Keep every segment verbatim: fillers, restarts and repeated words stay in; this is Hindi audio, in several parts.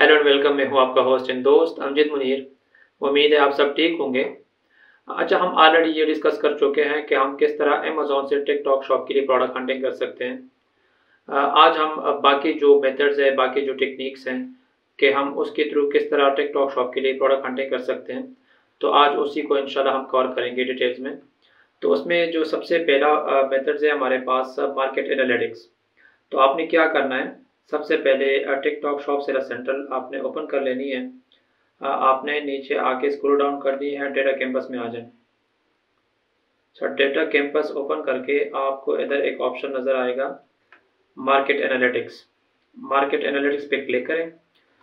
Hello and welcome. मैं हूँ आपका होस्ट एंड दोस्त अमजद मुनीर। उम्मीद है आप सब ठीक होंगे। अच्छा, हम ऑलरेडी ये डिस्कस कर चुके हैं कि हम किस तरह अमेज़ॉन से टिकटॉक शॉप के लिए प्रोडक्ट हंटिंग कर सकते हैं। अ, आज हम अ, बाकी जो मेथड्स हैं, बाकी जो टेक्निक्स हैं कि हम उसके थ्रू किस तरह टिकटॉक शॉप के लिए प्रोडक्ट हंटिंग कर सकते हैं। तो आज उसी को इंशाल्लाह हम कवर करेंगे डिटेल्स में। तो उसमें जो सबसे पहला अ, मेथड्स है हमारे पास मार्केट एनालिटिक्स। तो आपने क्या करना है, सबसे पहले टिकटॉक शॉप सेलर सेंट्रल आपने ओपन कर लेनी है। अ, आपने नीचे आके स्क्रॉल डाउन कर दी है, डेटा कैंपस में आ जाए। अच्छा, डेटा कैंपस ओपन करके आपको इधर एक ऑप्शन नज़र आएगा मार्केट एनालिटिक्स। मार्केट एनालिटिक्स पे क्लिक करें।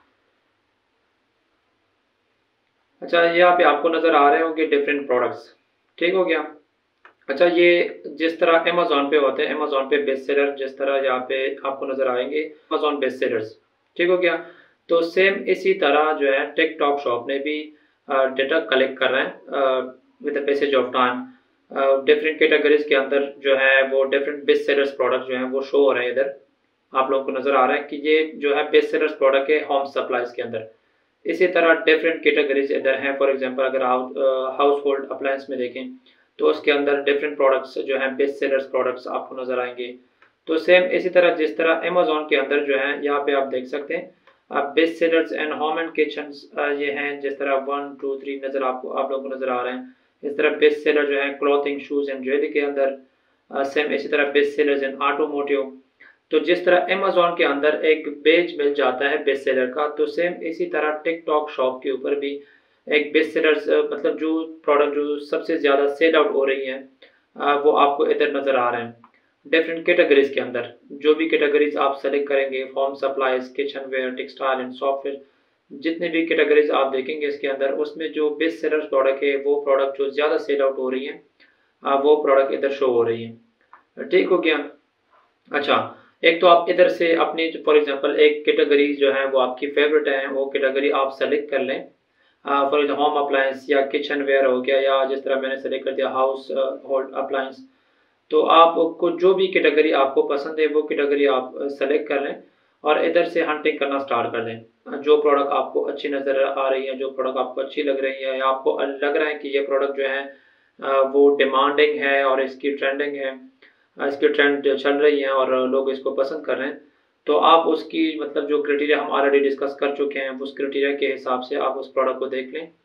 अच्छा, यहाँ पे आपको नज़र आ रहे होंगे डिफरेंट प्रोडक्ट्स। ठीक हो गया। अच्छा, ये जिस तरह अमेज़ॉन पे होते हैं, अमेज़ॉन पे बेस्ट सेलर जिस तरह यहाँ पे आपको नज़र आएंगे अमेज़ॉन बेस्ट सेलर्स। ठीक हो गया। तो सेम इसी तरह जो है टिकटॉक शॉप ने भी डेटा कलेक्ट कर रहे हैं with the passage of time. Different categories के अंदर जो है वो डिफरेंट बेस्ट सेलर्स प्रोडक्ट जो हैं वो शो हो रहे हैं। इधर आप लोगों को नज़र आ रहा है कि ये जो है बेस्ट सेलर्स प्रोडक्ट है होम सप्लाईज के अंदर। इसी तरह डिफरेंट कैटेगरीज इधर हैं। फॉर एग्जांपल अगर आप हाउस होल्ड अप्लायंस में देखें तो उसके अंदर डिफरेंट प्रोडक्ट्स जो हैं बेस्ट सेलर्स प्रोडक्ट्स आपको नज़र आएंगे। तो सेम इसी तरह जिस तरह अमेज़ॉन के अंदर जो है यहाँ पे आप देख सकते हैं best sellers and home and kitchen ये हैं। जिस तरह वन टू थ्री नज़र आपको आप लोगों को नज़र आ रहे हैं। इस तरह बेस्ट सेलर जो है क्लॉथिंग शूज़ एंड ज्वेलरी के अंदर, सेम इसी तरह बेस्ट सेलर्स इन ऑटोमोटिव। तो जिस तरह अमेज़ॉन के अंदर एक पेज मिल जाता है बेस्ट सेलर का, तो सेम इसी तरह टिकटॉक शॉप के ऊपर भी एक बेस्ट सेलर्स मतलब जो प्रोडक्ट जो सबसे ज़्यादा सेल आउट हो रही हैं वो आपको इधर नज़र आ रहे हैं डिफरेंट कैटेगरीज के अंदर। जो भी कैटेगरीज आप सेलेक्ट करेंगे, home supplies, kitchen ware, textile and software, जितने भी कैटेगरीज आप देखेंगे इसके अंदर, उसमें जो बेस्ट सेलर्स प्रोडक्ट है वो प्रोडक्ट जो ज़्यादा सेल आउट हो रही हैं वो प्रोडक्ट इधर शो हो रही हैं। ठीक हो गया। अच्छा, एक तो आप इधर से अपनी फॉर एग्जांपल एक कैटेगरी जो है वो आपकी फेवरेट है, वो कैटेगरी आप सेलेक्ट कर लें। फॉर एग्जाम्पल होम अप्लायंस या किचन वेयर हो गया, या जिस तरह मैंने सेलेक्ट कर दिया हाउस होल्ड अप्लायंस। तो आपको जो भी कैटेगरी आपको पसंद है वो कैटेगरी आप सेलेक्ट कर लें और इधर से हंटिंग करना स्टार्ट कर दें। जो प्रोडक्ट आपको अच्छी नज़र आ रही है, जो प्रोडक्ट आपको अच्छी लग रही है, या आपको लग रहा है कि ये प्रोडक्ट जो है वो डिमांडिंग है और इसकी ट्रेंडिंग है, इसकी ट्रेंड चल रही है और लोग इसको पसंद कर रहे हैं, तो आप उसकी मतलब जो क्राइटेरिया हम ऑलरेडी डिस्कस कर चुके हैं उस क्राइटेरिया के हिसाब से आप उस प्रोडक्ट को देख लें।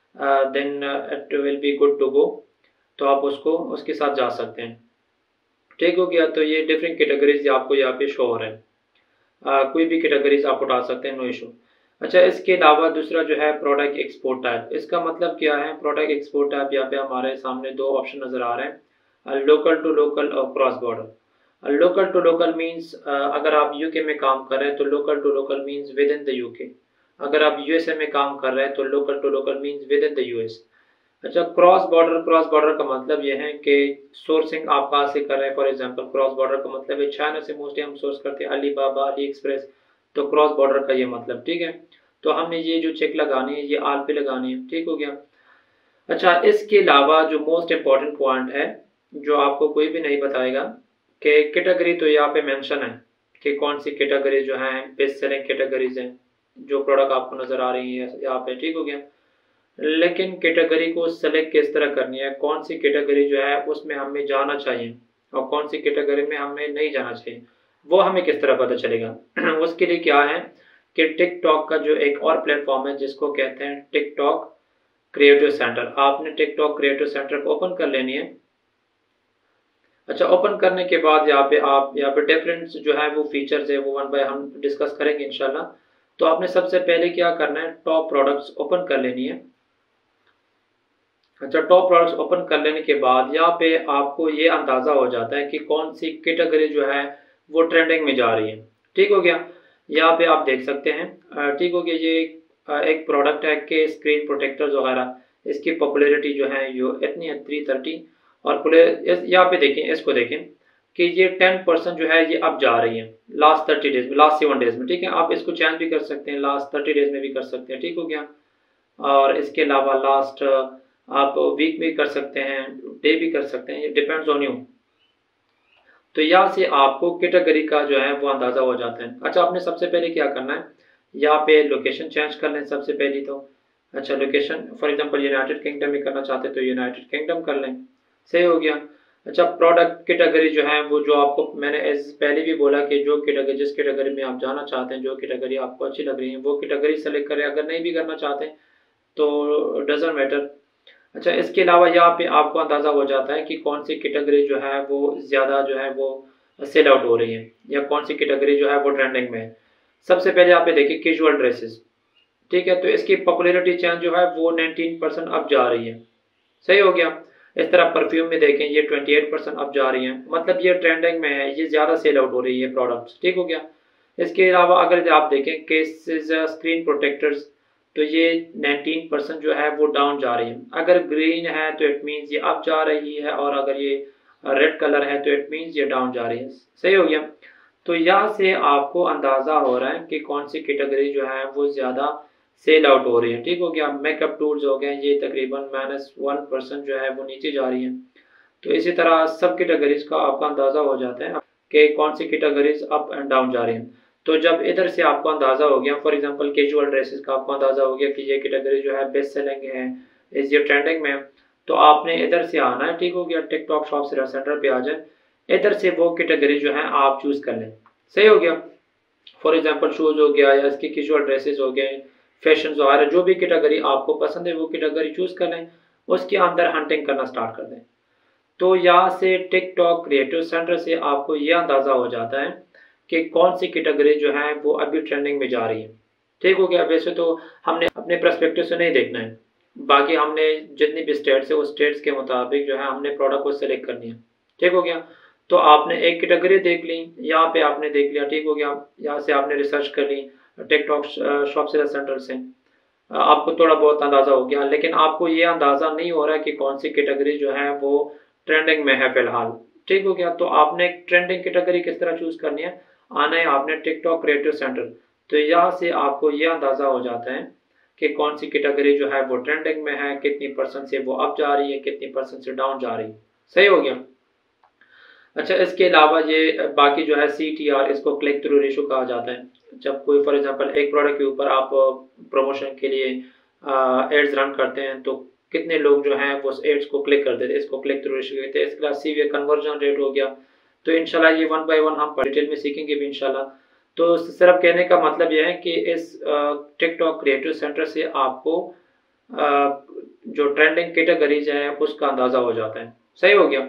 Then it will be good to go. तो आप उसको उसके साथ जा सकते हैं। ठीक हो गया। तो ये डिफरेंट कैटेगरीज आपको यहाँ पे शो हो रहे हैं। uh, कोई भी कैटेगरीज आप उठा सकते हैं, नो इशू। अच्छा, इसके अलावा दूसरा जो है प्रोडक्ट एक्सपोर्ट टाइप। इसका मतलब क्या है? प्रोडक्ट एक्सपोर्ट टाइप यहाँ पे हमारे सामने दो ऑप्शन नज़र आ रहे हैं, लोकल टू लोकल और cross border. Local to local means अगर आप यूके में काम कर रहे हैं तो local to local means within the UK. अगर आप यूएसए में काम कर रहे हैं तो local to local means within the US. अच्छा, क्रॉस बॉर्डर क्रॉस बॉर्डर का मतलब यह है कि सोर्सिंग आप कहाँ से कर रहे हैं। फॉर एग्जांपल क्रॉस बॉर्डर का मतलब है चाइना से मोस्टली हम सोर्स करते हैं, अली बाबा, अली एक्सप्रेस। तो क्रॉस बॉर्डर का ये मतलब, ठीक है। तो हमने ये जो चेक लगानी है ये आल पे लगानी है। ठीक हो गया। अच्छा, इसके अलावा जो मोस्ट इम्पॉर्टेंट पॉइंट है जो आपको कोई भी नहीं बताएगा कि कैटेगरी तो यहाँ पे मेंशन है कि कौन सी कैटेगरी जो है बेस्ट सेलिंग कैटेगरीज हैं, जो प्रोडक्ट आपको नज़र आ रही है यहाँ पे। ठीक हो गया। लेकिन कैटेगरी को सेलेक्ट किस तरह करनी है, कौन सी कैटेगरी जो है उसमें हमें जाना चाहिए और कौन सी कैटेगरी में हमें नहीं जाना चाहिए, वो हमें किस तरह पता चलेगा। उसके लिए क्या है कि टिकटॉक का जो एक और प्लेटफॉर्म है जिसको कहते हैं टिकटॉक क्रिएटिव सेंटर। आपने टिकटॉक क्रिएटिव सेंटर को ओपन कर लेनी है। अच्छा, ओपन करने के बाद यहाँ पे आप यहाँ पे डिफरेंट जो है वो फीचर्स है वो वन बाय हम डिस्कस करेंगे इंशाल्लाह। तो आपने सबसे पहले क्या करना है, टॉप प्रोडक्ट्स ओपन कर लेनी है। अच्छा, टॉप प्रोडक्ट्स ओपन कर लेने के बाद यहाँ पे आपको ये अंदाज़ा हो जाता है कि कौन सी कैटेगरी जो है वो ट्रेंडिंग में जा रही है। ठीक हो गया। यहाँ पे आप देख सकते हैं। ठीक हो गया। ये एक प्रोडक्ट है कि स्क्रीन प्रोटेक्टर्स वगैरह, इसकी पॉपुलैरिटी जो है यो इतनी है थ्री थर्टी। और यहाँ पे देखें, इसको देखें कि ये टेन परसेंट जो है ये अब जा रही है लास्ट थर्टी डेज में, लास्ट सेवन डेज में। ठीक है, आप इसको चेंज भी कर सकते हैं, लास्ट थर्टी डेज में भी कर सकते हैं। ठीक हो गया। और इसके अलावा लास्ट आप वीक भी कर सकते हैं, डे भी कर सकते हैं, ये डिपेंड्स ऑन यू। तो यहाँ से आपको कैटेगरी का जो है वो अंदाज़ा हो जाता है। अच्छा, आपने सबसे पहले क्या करना है, यहाँ पे लोकेशन चेंज कर लें सबसे पहली तो। अच्छा location for example United Kingdom में करना चाहते हैं तो यूनाइटेड किंगडम कर लें, सही हो गया। अच्छा प्रोडक्ट कैटेगरी जो है वो जो आपको मैंने एज पहले भी बोला कि जो कैटेगरी जिस कैटेगरी में आप जाना चाहते हैं, जो कैटेगरी आपको अच्छी लग रही है वो कैटेगरी सेलेक्ट करें, अगर नहीं भी करना चाहते हैं तो डजेंट मैटर। अच्छा इसके अलावा यहाँ पे आपको अंदाज़ा हो जाता है कि कौन सी कैटेगरी जो है वो ज़्यादा जो है वो सेल आउट हो रही है या कौन सी कैटेगरी जो है वो ट्रेंडिंग में है। सबसे पहले आप ये देखिए कैजुअल ड्रेसेस, ठीक है, तो इसकी पॉपुलैरिटी चेंज जो है वो नाइनटीन परसेंट अब जा रही है, सही हो गया। इस तरह परफ्यूम में देखें ये ट्वेंटी एट परसेंट अब जा रही है, मतलब ये ट्रेंडिंग में है, ये ज़्यादा सेल आउट हो रही है प्रोडक्ट्स, ठीक हो गया। इसके अलावा अगर आप देखें केसेस स्क्रीन प्रोटेक्टर्स तो ये नाइनटीन परसेंट जो है वो डाउन जा रही है। अगर ग्रीन है तो इट मीन्स ये अप जा रही है और अगर ये रेड कलर है तो इट मीन्स ये डाउन जा रही है, सही हो गया। तो यहाँ से आपको अंदाज़ा हो रहा है कि कौन सी कैटेगरी जो है वो ज़्यादा सेल आउट हो रही है, ठीक हो गया। मेकअप टूल्स हो गए ये तकरीबन माइनस वन परसेंट जो है वो नीचे जा रही है। तो इसी तरह सब कैटेगरीज का आपका अंदाज़ा हो जाता है कि कौन सी कैटेगरीज अप एंड डाउन जा रही हैं। तो जब इधर से आपको अंदाज़ा हो गया, फॉर एग्जांपल कैजुअल ड्रेसेस का आपको अंदाज़ा हो गया कि ये कैटेगरी जो है बेस्ट सेलिंग है, इस ये ट्रेंडिंग में, तो आपने इधर से आना है, ठीक हो गया। टिकटॉक शॉप से सेंटर पे आ जाए, इधर से वो कैटेगरी जो है आप चूज़ कर लें, सही हो गया। फॉर एग्जांपल शूज़ हो गया या इसके कैजुअल ड्रेसेस हो गए, फैशन वगैरह, जो भी कैटेगरी आपको पसंद है वो कैटेगरी चूज़ कर लें, उसके अंदर हंटिंग करना स्टार्ट कर दें। तो यहाँ से टिकटॉक क्रिएटिव सेंटर से आपको ये अंदाज़ा हो जाता है कि कौन सी कैटेगरी जो है वो अभी ट्रेंडिंग में जा रही है, ठीक हो गया। वैसे तो हमने अपने पर्सपेक्टिव से नहीं देखना है, बाकी हमने जितनी भी स्टेट्स है उस स्टेट्स के मुताबिक जो है हमने प्रोडक्ट को सेलेक्ट करनी है, ठीक हो गया। तो आपने एक कैटेगरी देख ली, यहाँ पे आपने देख लिया, ठीक हो गया। यहाँ से आपने रिसर्च कर ली टिकटॉक शॉप सेलर सेंटर से, आपको थोड़ा बहुत अंदाज़ा हो गया, लेकिन आपको ये अंदाज़ा नहीं हो रहा है कि कौन सी कैटेगरी जो है वो ट्रेंडिंग में है फिलहाल, ठीक हो गया। तो आपने ट्रेंडिंग कैटेगरी किस तरह चूज़ करनी है, आना है आपने टिकटॉक क्रिएटिव सेंटर। तो यहाँ से आपको ये अंदाज़ा हो जाता है कि कौन सी कैटेगरी जो है वो ट्रेंडिंग में है, कितनी परसेंट से वो अप जा रही है, कितनी परसेंट से डाउन जा रही है, सही हो गया। अच्छा इसके अलावा ये बाकी जो है सी टी आर, इसको क्लिक थ्रू रेशो कहा जाता है। जब कोई फॉर एग्जांपल एक प्रोडक्ट के ऊपर आप प्रमोशन के लिए एड्स रन करते हैं तो कितने लोग जो हैं वो एड्स को क्लिक करते थे, इसको क्लिक थ्रू रेशो कहते हैं। इसके अलावा सी वी कन्वर्जन रेट हो गया। तो इंशाल्लाह ये वन बाय वन हम डिटेल में सीखेंगे भी इंशाल्लाह। तो सिर्फ कहने का मतलब यह है कि इस टिकटॉक क्रिएटिव सेंटर से आपको आ, जो ट्रेंडिंग कैटेगरीज हैं उसका अंदाज़ा हो जाता है, सही हो गया।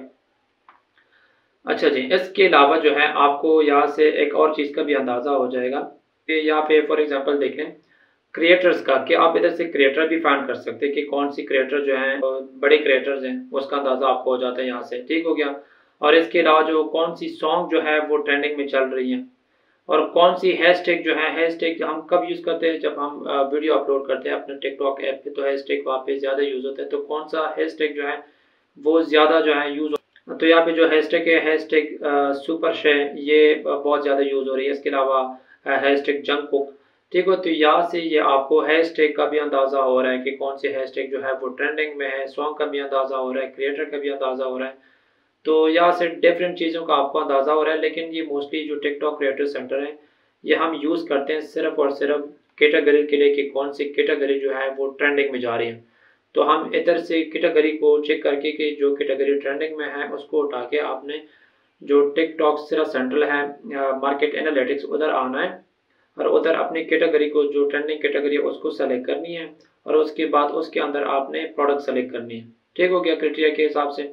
अच्छा जी, इसके अलावा जो है आपको यहाँ से एक और चीज़ का भी अंदाज़ा हो जाएगा कि यहाँ पे फॉर एग्जांपल देख लें क्रिएटर्स का, कि आप इधर से क्रिएटर भी फाइंड कर सकते हैं कि कौन सी क्रिएटर जो हैं बड़े क्रिएटर्स हैं, उसका अंदाज़ा आपको हो जाता है यहाँ से, ठीक हो गया। और इसके अलावा जो कौन सी सॉन्ग जो है वो ट्रेंडिंग में चल रही है और कौन सी हैशटैग जो है, हैशटैग हम कब यूज़ करते हैं, जब हम वीडियो अपलोड करते हैं अपने टिकटॉक ऐप पे, तो हैशटैग वहाँ पे ज़्यादा यूज़ होता है। तो कौन सा हैशटैग जो है वो ज़्यादा जो है यूज़, तो यहाँ पे जो हैशटैग है हैशटैग सुपर शे, ये बहुत ज़्यादा यूज़ हो रही है। इसके अलावा हैशटैग जंक कुक, ठीक हो। तो यहाँ से ये आपको हैशटैग का भी अंदाज़ा हो रहा है कि कौन से हैशटैग जो है वो ट्रेंडिंग में है, सॉन्ग का भी अंदाज़ा हो रहा है, क्रिएटर का भी अंदाज़ा हो रहा है। तो यहाँ से डिफरेंट चीज़ों का आपको अंदाज़ा हो रहा है। लेकिन ये मोस्टली जो टिकटॉक क्रिएटिव सेंटर है ये हम यूज़ करते हैं सिर्फ और सिर्फ कैटेगरी के लिए कि कौन सी कैटेगरी जो है वो ट्रेंडिंग में जा रही है। तो हम इधर से कैटेगरी को चेक करके कि जो कैटेगरी ट्रेंडिंग में है उसको उठा के आपने जो टिकटॉक सिर्फ सेंट्रल है मार्केट एनालिटिक्स, उधर आना है और उधर अपनी कैटेगरी को जो ट्रेंडिंग कैटेगरी है उसको सेलेक्ट करनी है और उसके बाद उसके अंदर आपने प्रोडक्ट सेलेक्ट करनी है, ठीक हो गया क्राइटेरिया के हिसाब से।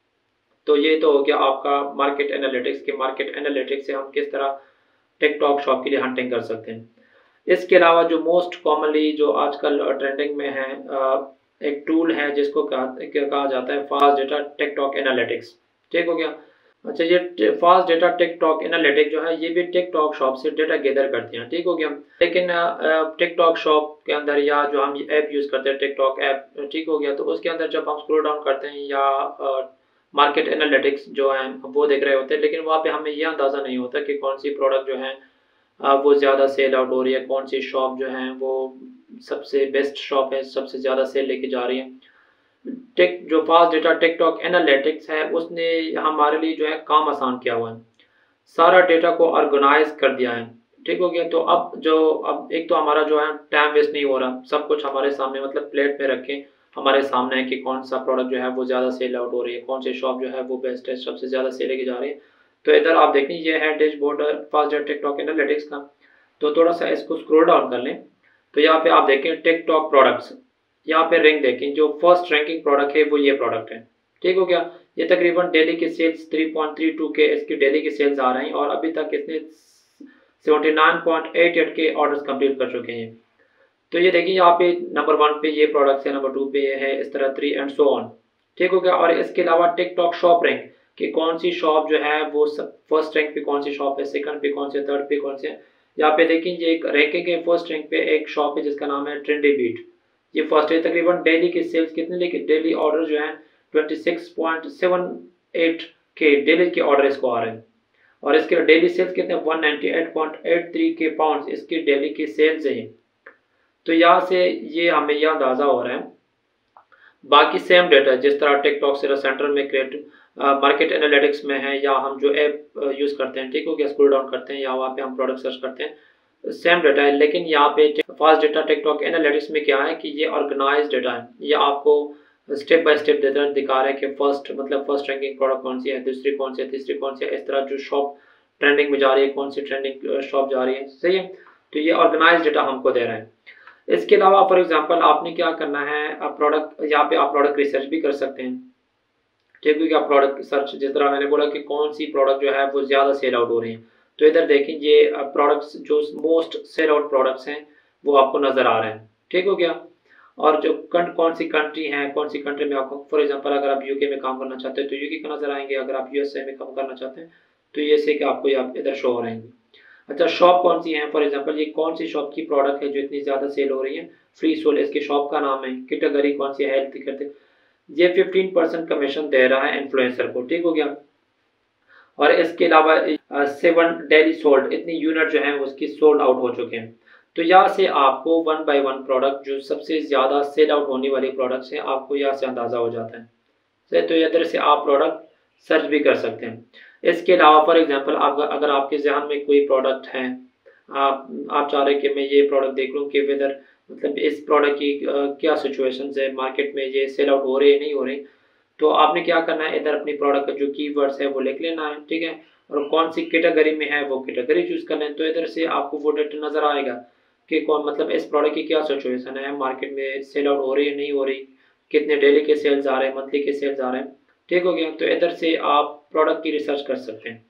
तो ये तो हो गया आपका मार्केट एनालिटिक्स के मार्केट एनालिटिक्स से हम किस तरह टिकटॉक शॉप के लिए हंटिंग कर सकते हैं। इसके अलावा जो मोस्ट कॉमनली जो आजकल ट्रेंडिंग में है एक टूल है जिसको कहा जाता है फास्ट डेटा टिकटॉक एनालिटिक्स, ठीक हो गया। अच्छा ये फास्ट डेटा टिकटॉक एनालिटिक्स जो है ये भी टिकटॉक शॉप से डेटा गैदर करते हैं, ठीक हो गया। लेकिन टिकटॉक शॉप के अंदर या जो हम ऐप यूज़ करते हैं टिकटॉक ऐप, ठीक हो गया, तो उसके अंदर जब हम स्क्रॉल डाउन करते हैं या मार्केट एनालिटिक्स जो है वो देख रहे होते हैं, लेकिन वहाँ पे हमें यह अंदाज़ा नहीं होता कि कौन सी प्रोडक्ट जो है वो ज़्यादा सेल आउट हो रही है, कौन सी शॉप जो है वो सबसे बेस्ट शॉप है, सबसे ज़्यादा सेल लेके जा रही है। टेक जो फास्ट डेटा टिकटॉक एनालिटिक्स है उसने हमारे लिए जो है काम आसान किया हुआ है, सारा डेटा को ऑर्गेनाइज कर दिया है, ठीक हो गया। तो अब जो अब एक तो हमारा जो है टाइम वेस्ट नहीं हो रहा, सब कुछ हमारे सामने मतलब प्लेट में रखें हमारे सामने है कि कौन सा प्रोडक्ट जो है वो ज़्यादा सेल आउट हो रही है, कौन सी शॉप जो है वो बेस्ट है, सबसे ज़्यादा सेल लेके जा रही है। तो इधर आप देखें ये है डैशबोर्ड फास्ट टिकटॉक एनालिटिक्स का। तो थोड़ा सा इसको स्क्रॉल डाउन कर लें तो यहाँ पे आप देखें टिकटॉक प्रोडक्ट्स, यहाँ पे रैंक देखें, जो फर्स्ट रैंकिंग प्रोडक्ट है वो ये प्रोडक्ट है। ठीक हो गया। ये तकरीबन डेली के sales three point three two K इसकी डेली के सेल्स आ रहे हैं और अभी तक इसने seventy nine point eight eight K orders complete कर चुके हैं। तो ये देखिए यहाँ पे नंबर वन पे ये प्रोडक्ट्स है, नंबर टू पे ये है, इस तरह थ्री एंड सो ऑन। ठीक हो गया। और इसके अलावा टिकटॉक शॉप रैंक कि कौन सी शॉप जो है वो फर्स्ट रैंक पे कौन सी शॉप है, सेकंड पे कौन से, थर्ड पे कौन से। यहाँ पे देखिए ये एक रैंकिंग है, फर्स्ट रैंक पे एक शॉप है जिसका नाम है ट्रेंडी बीट, ये फर्स्ट है। तकरीबन डेली के सेल्स कितने, लेकिन डेली ऑर्डर जो है twenty six point seven eight K daily के ऑर्डर इसको आ रहे हैं और इसके डेली सेल्स कितने one ninety eight point eight three K pound इसकी डेली की सेल्स है। तो यहाँ से ये हमें यह अंदाजा हो रहा है। बाकी सेम डेटा जिस तरह टिकटॉक से सेंटर में क्रिएट मार्केट एनालिटिक्स में है या हम जो ऐप यूज करते हैं, ठीक हो गया, स्क्रॉल डाउन करते हैं या वहाँ पे हम प्रोडक्ट सर्च करते हैं, सेम डेटा है। लेकिन यहाँ पे फास्ट डेटा टिकटॉक एनालिटिक्स में क्या है कि ये ऑर्गेनाइज डेटा है, ये आपको स्टेप बाय स्टेप डेटा दिखा रहा है कि फर्स्ट मतलब फर्स्ट रैंकिंग प्रोडक्ट कौन सी है, दूसरी कौन सी है, तीसरी कौन सी है, इस तरह जो शॉप ट्रेंडिंग में जा रही है, कौन सी ट्रेंडिंग शॉप जा रही है। सही है। तो ये ऑर्गेनाइज डेटा हमको दे रहा है। इसके अलावा फॉर एग्जांपल आपने क्या करना है, आप प्रोडक्ट यहाँ पे आप प्रोडक्ट रिसर्च भी कर सकते हैं। ठीक है। आप प्रोडक्ट सर्च, जिस तरह मैंने बोला कि कौन सी प्रोडक्ट जो है वो ज़्यादा सेल आउट हो रही है, तो इधर देखें ये प्रोडक्ट्स जो मोस्ट सेल आउट प्रोडक्ट्स हैं वो आपको नज़र आ रहे हैं। ठीक हो गया। और जो कौन सी कंट्री है, कौन सी कंट्री में आपको फॉर एग्जांपल अगर आप यूके में काम करना चाहते हैं तो यूके का नज़र आएंगे, अगर आप यूएसए में काम करना चाहते हैं तो यूएसए के आपको इधर शो हो रहेंगे। अच्छा, शॉप कौन सी है, फॉर एग्जांपल ये कौन सी शॉप की प्रोडक्ट है जो इतनी ज़्यादा सेल हो रही है, फ्री सोल इसकी शॉप का नाम है, कैटेगरी कौन सी है, हेल्थ करते, ये फिफ्टीन परसेंट कमीशन दे रहा है इन्फ्लुएंसर को। ठीक हो गया। और इसके अलावा सेवन डेली सोल्ड, इतनी यूनिट जो है उसकी सोल्ड आउट हो चुके हैं। तो यहाँ से आपको वन बाय वन प्रोडक्ट जो सबसे ज़्यादा सेल आउट होने वाली प्रोडक्ट्स हैं आपको यहाँ से अंदाज़ा हो जाता है। तो इधर से आप प्रोडक्ट सर्च भी कर सकते हैं। इसके अलावा फॉर एग्जांपल आप अगर आपके जहन में कोई प्रोडक्ट है, आप आप चाह रहे हैं कि मैं ये प्रोडक्ट देख लूँ कि वेदर मतलब इस प्रोडक्ट की आ, क्या सिचुएशन है मार्केट में, ये सेल आउट हो रही है नहीं हो रही, तो आपने क्या करना है, इधर अपनी प्रोडक्ट का जो कीवर्ड्स है वो लिख लेना है। ठीक है। और कौन सी कैटेगरी में है वो कैटेगरी चूज करना है। तो इधर से आपको वो डेटा नज़र आएगा कि कौन मतलब इस प्रोडक्ट की क्या सिचुएशन है, मार्केट में सेल आउट हो रही है नहीं हो रही, कितने डेली के सेल्स आ रहे हैं, मंथली के सेल्स आ रहे हैं। ठीक हो गया। तो इधर से आप प्रोडक्ट की रिसर्च कर सकते हैं।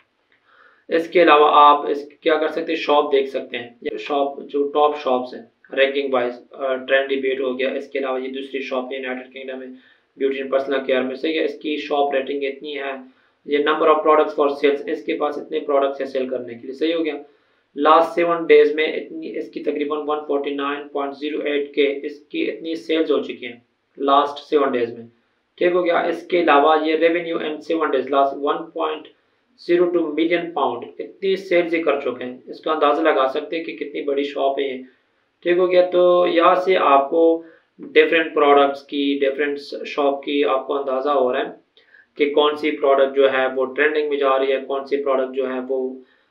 इसके अलावा आप इस क्या कर सकते हैं, शॉप देख सकते हैं, शॉप जो टॉप शॉप्स हैं रैंकिंग वाइज, ट्रेंडी बीट हो गया। इसके अलावा ये दूसरी शॉप है यूनाइटेड किंगडम में ब्यूटी एंड पर्सनल केयर में, सही है, इसकी शॉप रेटिंग इतनी है, ये number of products for sales, इसके पास इतने प्रोडक्ट्स है सेल करने के लिए। सही हो गया। लास्ट सेवन डेज में इतनी इसकी तकरीबन one forty nine point zero eight K इसकी इतनी सेल्स हो चुकी हैं लास्ट सेवन डेज में। ठीक हो गया। इसके अलावा ये revenue in seven days last one point zero two million pound इतनी सेल्स ही कर चुके हैं। इसका अंदाज़ा लगा सकते हैं कि कितनी बड़ी शॉप है ये। ठीक हो गया। तो यहाँ से आपको डिफरेंट प्रोडक्ट्स की, डिफरेंट शॉप की आपको अंदाज़ा हो रहा है कि कौन सी प्रोडक्ट जो है वो ट्रेंडिंग में जा रही है, कौन सी प्रोडक्ट जो है वो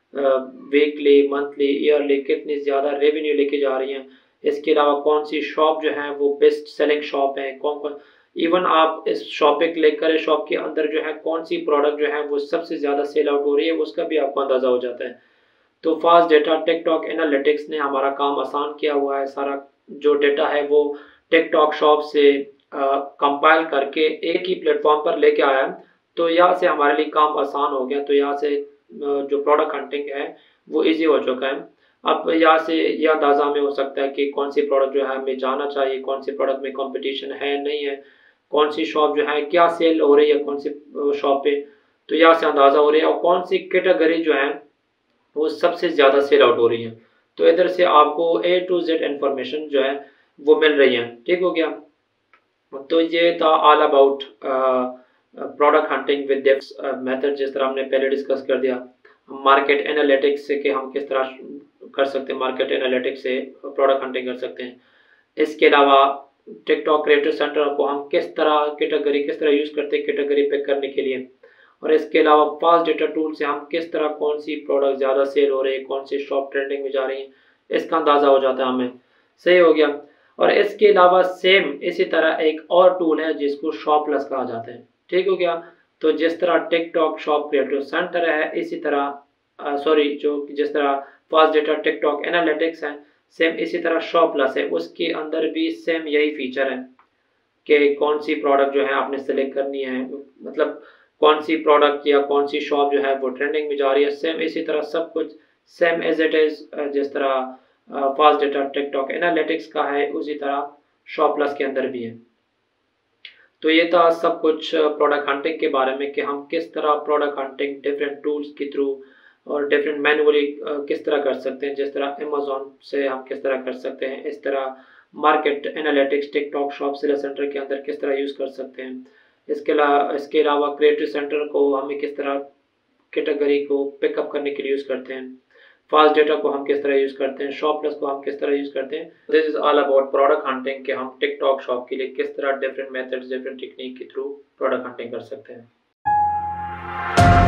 वीकली, मंथली, ईयरली कितनी ज़्यादा रेवेन्यू लेके जा रही हैं। इसके अलावा कौन सी शॉप जो है वो बेस्ट सेलिंग शॉप है, कौन कौन, इवन आप इस शॉप पे क्लिक करें, शॉप के अंदर जो है कौन सी प्रोडक्ट जो है वो सबसे ज़्यादा सेल आउट हो रही है उसका भी आपको अंदाज़ा हो जाता है। तो फास्ट डेटा टिकटॉक एनालिटिक्स ने हमारा काम आसान किया हुआ है। सारा जो डेटा है वो टिकटॉक शॉप से कंपाइल करके एक ही प्लेटफॉर्म पर लेके आया। तो यहाँ से हमारे लिए काम आसान हो गया। तो यहाँ से जो प्रोडक्ट हंटिंग है वो इजी हो चुका है। अब यहाँ से यह अंदाज़ा हमें हो सकता है कि कौन सी प्रोडक्ट जो है हमें जाना चाहिए, कौन सी प्रोडक्ट में कंपटीशन है नहीं है, कौन सी शॉप जो है क्या सेल हो रही है कौन सी शॉप पे, तो यहाँ से अंदाज़ा हो रही है। और कौन सी कैटेगरी जो है वो सबसे ज़्यादा सेल आउट हो रही है। तो इधर से आपको ए टू जेड इंफॉर्मेशन जो है वो मिल रही है। ठीक हो गया। तो ये था all about product hunting with depth method, जिस तरह हमने पहले डिस्कस कर दिया। मार्केट एनालिटिक्स से कि हम किस तरह कर सकते हैं, मार्केट एनालिटिक्स से प्रोडक्ट हंटिंग कर सकते हैं। इसके अलावा टिकटॉक क्रिएटर सेंटर को हम किस तरह कैटेगरी किस तरह यूज़ करते हैं कैटेगरी पिक करने के लिए। और इसके अलावा फास्ट डेटा टूल से हम किस तरह कौन सी प्रोडक्ट ज़्यादा सेल हो रही है, कौन सी शॉप ट्रेंडिंग में जा रही है, इसका अंदाज़ा हो जाता है हमें। सही हो गया। और इसके अलावा सेम इसी तरह एक और टूल है जिसको शॉप प्लस कहा जाता है। ठीक हो गया। तो जिस तरह टिकटॉक शॉप क्रिएटिव सेंटर है, इसी तरह सॉरी जो जिस तरह फास्ट डेटा टिकटॉक एनालिटिक्स है, सेम इसी तरह शॉप प्लस है, उसके अंदर भी सेम यही फीचर है कि कौन सी प्रोडक्ट जो है आपने सेलेक्ट करनी है, मतलब कौन सी प्रोडक्ट या कौन सी शॉप जो है वो ट्रेंडिंग में जा रही है। सेम इसी तरह सब कुछ सेम एज इट इज़ जिस तरह फास्ट डेटा टिकटॉक एनालिटिक्स का है, उसी तरह शॉप प्लस के अंदर भी है। तो ये था सब कुछ प्रोडक्ट हंटिंग के बारे में कि हम किस तरह प्रोडक्ट हंटिंग डिफरेंट टूल्स के थ्रू और डिफरेंट मैनुअली किस तरह कर सकते हैं। जिस तरह अमेज़ॉन से हम किस तरह कर सकते हैं, इस तरह market analytics TikTok shop seller center के अंदर किस तरह यूज़ कर सकते हैं। इसके अलावा इसके अलावा क्रिएटिव सेंटर को हमें किस तरह कैटेगरी को पिकअप करने के लिए यूज़ करते हैं, फास्ट डेटा को हम किस तरह यूज़ करते हैं, शॉप प्लस को हम किस तरह यूज़ करते हैं। This is all about product hunting कि हम टिकटॉक शॉप के लिए किस तरह डिफरेंट मेथड्स डिफरेंट टेक्निक के थ्रू प्रोडक्ट हंटिंग कर सकते हैं।